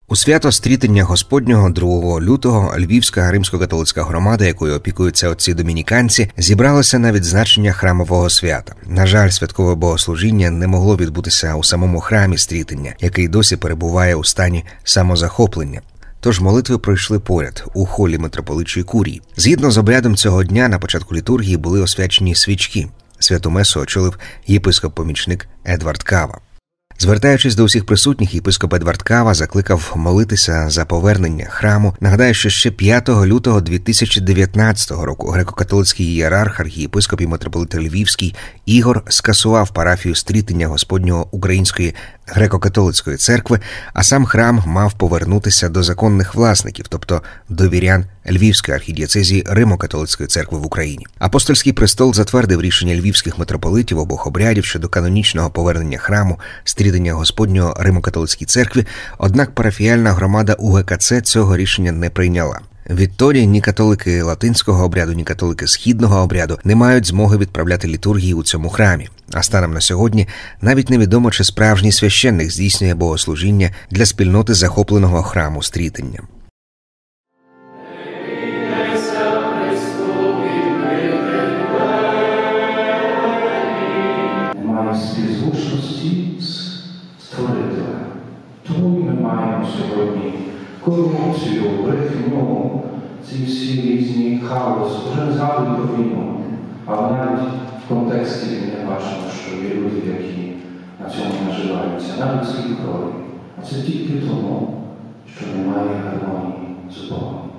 У свято Стрітення Господнього 2 лютого Львівська римсько-католицька громада, якою опікуються отці-домініканці, зібралася на відзначення храмового свята. На жаль, святкове богослужіння не могло відбутися у самому храмі Стрітення, який досі перебуває у стані самозахоплення. Тож молитви пройшли поряд, у холі митрополичої курії. Згідно з обрядом цього дня, на початку літургії були освячені свічки. Святу месу очолив єпископ-помічник Едвард Кава. Звертаючись до усіх присутніх, єпископ Едвард Кава закликав молитися за повернення храму. Нагадаю, що ще 5 лютого 2019 року греко-католицький ієрарх, архієпископ і митрополит Львівський Ігор скасував парафію Стрітення Господнього Української греко-католицької церкви, а сам храм мав повернутися до законних власників, тобто до вірян Львівської архідієцезії Римо-католицької церкви в Україні. Апостольський престол затвердив рішення львівських митрополитів обох обрядів щодо канонічного повернення храму Стрітення Господнього Римо-католицькій церкві, однак парафіяльна громада УГКЦ цього рішення не прийняла. Відтоді ні католики латинського обряду, ні католики східного обряду не мають змоги відправляти літургії у цьому храмі. А станом на сьогодні навіть невідомо, чи справжній священник здійснює богослужіння для спільноти захопленого храму Стрітення. Немає співзвучності з Створителем. Тому ми маємо сьогодні корупцію, брехню, ці всі різні хаос, вже не згадують про війну, але навіть в контексті війни бачимо, що є люди, які на цьому наживаються, навіть людській крові. А це тільки тому, що немає гармонії з Богом.